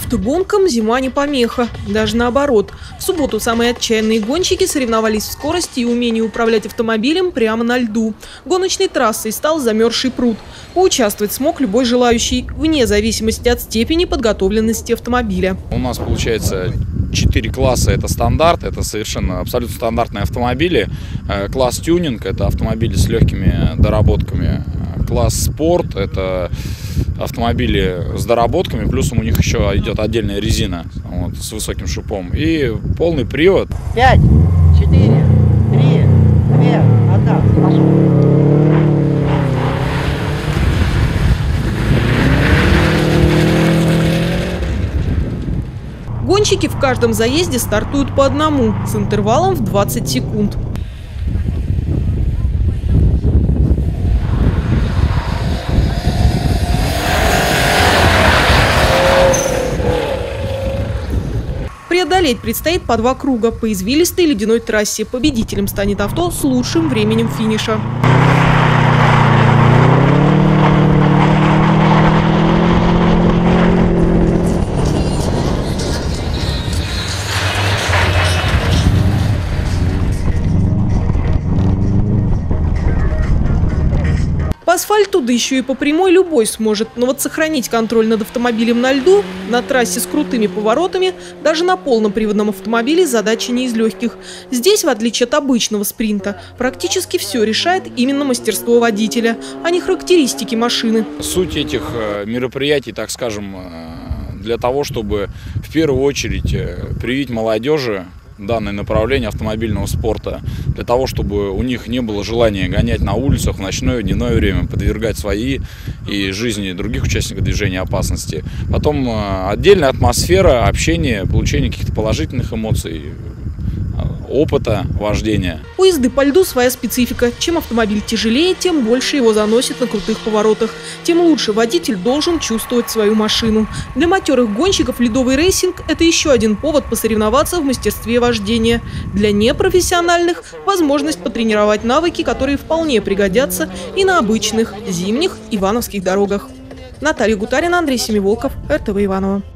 Автогонкам зима не помеха, даже наоборот. В субботу самые отчаянные гонщики соревновались в скорости и умении управлять автомобилем прямо на льду. Гоночной трассой стал замерзший пруд. Поучаствовать смог любой желающий, вне зависимости от степени подготовленности автомобиля. У нас получается 4 класса, это стандарт, это совершенно абсолютно стандартные автомобили. Класс тюнинг, это автомобили с легкими доработками. Класс спорт, это автомобили с доработками, плюсом у них еще идет отдельная резина вот, с высоким шипом. И полный привод. 5, 4, 3, 2, 1, пошел. Гонщики в каждом заезде стартуют по одному, с интервалом в 20 секунд. Преодолеть предстоит по 2 круга по извилистой ледяной трассе. Победителем станет авто с лучшим временем финиша. По асфальту, да еще и по прямой, любой сможет. Но вот сохранить контроль над автомобилем на льду, на трассе с крутыми поворотами, даже на полном приводном автомобиле задача не из легких. Здесь, в отличие от обычного спринта, практически все решает именно мастерство водителя, а не характеристики машины. Суть этих мероприятий, так скажем, для того, чтобы в первую очередь привить молодежи данное направление автомобильного спорта, для того, чтобы у них не было желания гонять на улицах в ночное и дневное время, подвергать свои и жизни других участников движения опасности. Потом отдельная атмосфера, общение, получение каких-то положительных эмоций, опыта вождения. У езды по льду своя специфика. Чем автомобиль тяжелее, тем больше его заносит на крутых поворотах. Тем лучше водитель должен чувствовать свою машину. Для матерых гонщиков ледовый рейсинг – это еще один повод посоревноваться в мастерстве вождения. Для непрофессиональных – возможность потренировать навыки, которые вполне пригодятся и на обычных зимних ивановских дорогах. Наталья Гутарина, Андрей Семиволков, РТВ Иваново.